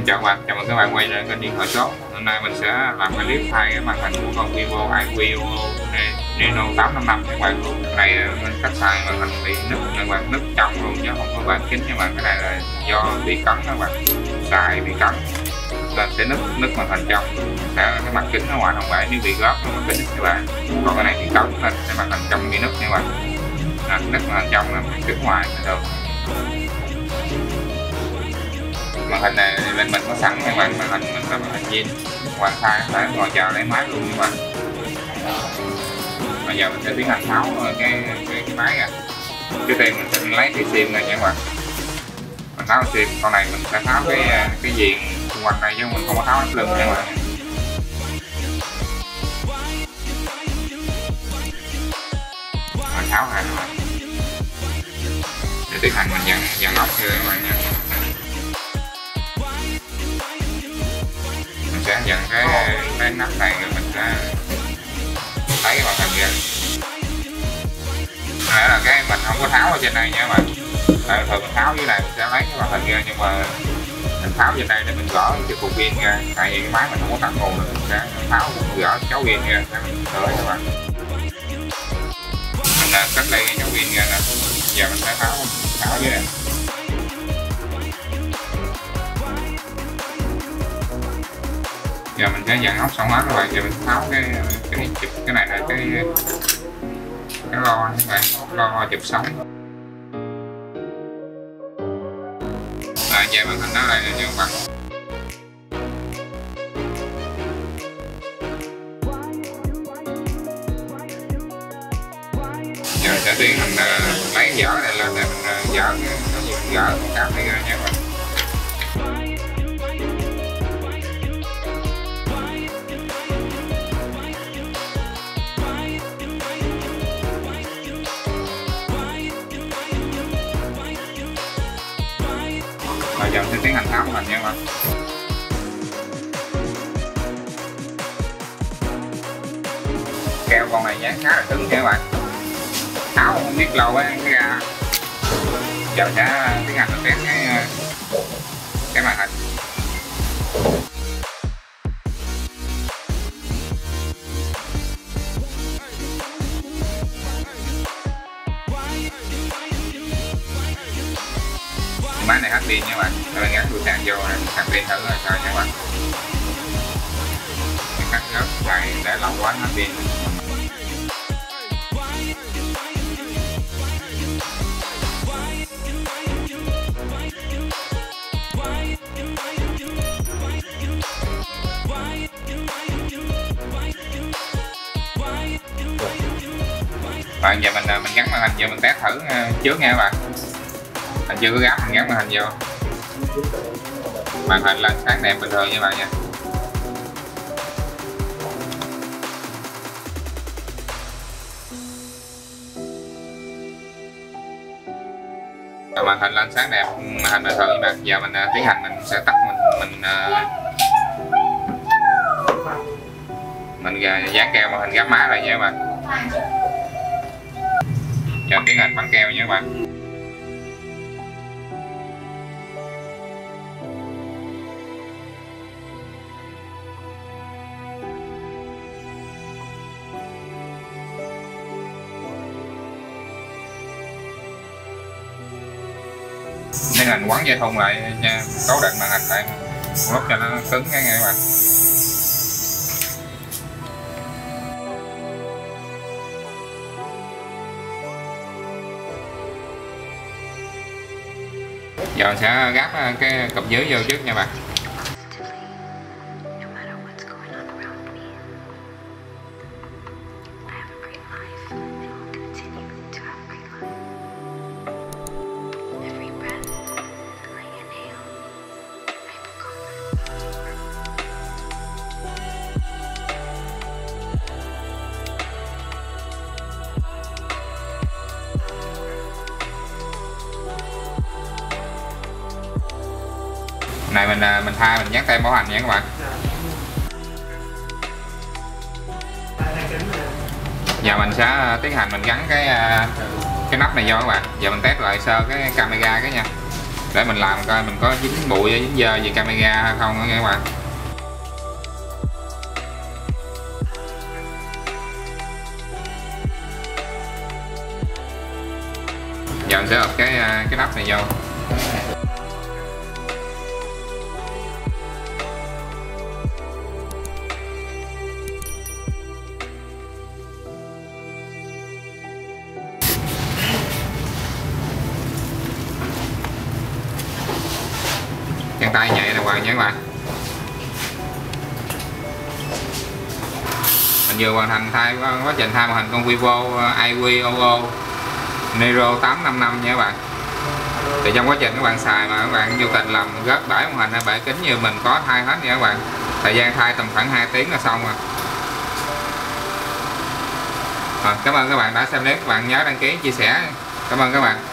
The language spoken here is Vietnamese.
Chào các bạn, chào mừng các bạn quay lại kênh Điện Thoại Số. Hôm nay mình sẽ làm cái clip thay cái màn hình của con Vivo iQOO Nano 855 các bạn. Cái này mình cách xài màn hình bị nứt các bạn, nứt trọng luôn chứ không có bản kính các bạn. Cái này là do bị cấn các bạn, xài bị cấn nên sẽ nứt màn hình trong, sẽ cái mặt kính ở ngoài không phải, nếu bị góp nó mặt kính các bạn. Còn cái này thì cấn nên cái màn hình trong bị nứt các bạn, nứt màn hình trong là mặt kính ngoài được. Màn hình này bên mình có sẵn các bạn, màn hình mình có màn hình zin, hoàn thay phải ngồi chờ lấy máy luôn các bạn. Bây giờ mình sẽ tiến hành tháo cái máy ra. Trước tiên mình sẽ lấy cái sim này nha các bạn. Mình tháo sim, con này mình sẽ tháo cái viền xung quanh này chứ mình không có tháo lưng nha các bạn. Mình tháo ra các bạn. Để tiến hành mình dàn ốc cho các bạn nha. Sẽ dần cái nắp này rồi mình sẽ lấy cái màn hình ra. Đây là cái mình không có tháo ở trên này nha các bạn. Thường mình tháo dưới này mình sẽ lấy cái màn hình ra, nhưng mà mình tháo trên đây để mình gỡ cái cục pin ra, tại vì cái máy mình không có tắt nguồn nữa, mình sẽ tháo gỡ cháu pin ra để mình sửa các bạn. Mình cắt đây cái cháu pin ra nè, giờ mình sẽ tháo dưới này. Giờ mình sẽ dàn ốc xong hết rồi, giờ mình tháo cái này là cái lo các bạn, lo chụp sóng. Giờ màn hình nó lại nha các bạn. Giờ mình sẽ tiến hành lấy dở này lên để mình dở cái cáp này ra nha các bạn. Giờ mình sẽ tiến hành tháo màn hình nha các bạn. Keo con này dán khá là cứng nha các bạn, tháo không biết lâu á cái ra. Giờ mình sẽ tiến hành test cái màn hình. Máy này hết pin nha các bạn, mình gắn đuôi sạc vô này, sạc pin thử là sao nha các bạn. Cắt rớt xài để lâu quá hết pin. Bạn giờ mình gắn màn hình vô, mình test thử trước nha các bạn. Mình chưa có gắn màn hình vô. Màn hình là sáng đèn bình thường nha bạn nha. Màn hình lên sáng đẹp, màn hình bình thường nha bạn. Giờ mình tiến hành mình sẽ tắt mình dán keo màn hình gắn máy lại nha các bạn. Giờ tiến hành bắn keo nha các bạn. Tiến hành quấn dây thun lại nha, cố định màn hình lại một lúc cho nó cứng cái nghe các bạn. Giờ sẽ gáp cái cụp dưới vô trước nha bạn. Này mình dán tem bảo hành nha các bạn. Giờ mình sẽ tiến hành mình gắn cái nắp này vô các bạn. Giờ mình test lại sơ cái camera cái nha. để mình làm coi mình có dính bụi dính dơ gì camera hay không đó các bạn. Giờ mình sẽ ập cái nắp này vô. Chân tay nhẹ đàng hoàng nha các bạn. Mình vừa hoàn thành quá trình thay màn hình con Vivo iQOO Nero 855 nha các bạn. Thì trong quá trình các bạn xài mà các bạn vô tình làm rớt bể màn hình hay bể kính như mình có thay hết nha các bạn. Thời gian thay tầm khoảng 2 tiếng là xong rồi. Cảm ơn các bạn đã xem clip, các bạn nhớ đăng ký chia sẻ. Cảm ơn các bạn.